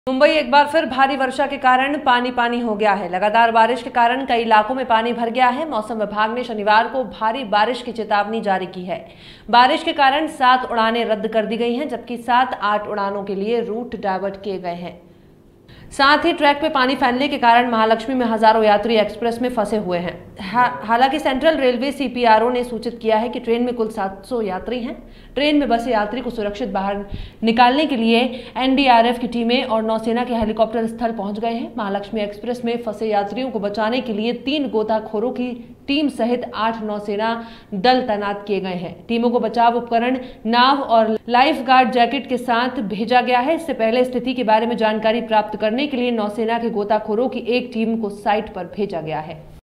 मुंबई एक बार फिर भारी वर्षा के कारण पानी पानी हो गया है। लगातार बारिश के कारण कई इलाकों में पानी भर गया है। मौसम विभाग ने शनिवार को भारी बारिश की चेतावनी जारी की है। बारिश के कारण 7 उड़ानें रद्द कर दी गई हैं, जबकि 7-8 उड़ानों के लिए रूट डायवर्ट किए गए हैं। साथ ही ट्रैक पे पानी फैलने के कारण महालक्ष्मी में हजारों यात्री एक्सप्रेस में फंसे हुए हैं। हालांकि सेंट्रल रेलवे सीपीआरओ ने सूचित किया है कि ट्रेन में कुल 700 यात्री हैं। ट्रेन में बसे यात्री को सुरक्षित बाहर निकालने के लिए एनडीआरएफ की टीमें और नौसेना के हेलीकॉप्टर स्थल पहुंच गए हैं। महालक्ष्मी एक्सप्रेस में फंसे यात्रियों को बचाने के लिए 3 गोताखोरों की टीम सहित 8 नौसेना दल तैनात किए गए हैं। टीमों को बचाव उपकरण, नाव और लाइफ गार्ड जैकेट के साथ भेजा गया है। इससे पहले स्थिति के बारे में जानकारी प्राप्त करने के लिए नौसेना के गोताखोरों की एक टीम को साइट पर भेजा गया है।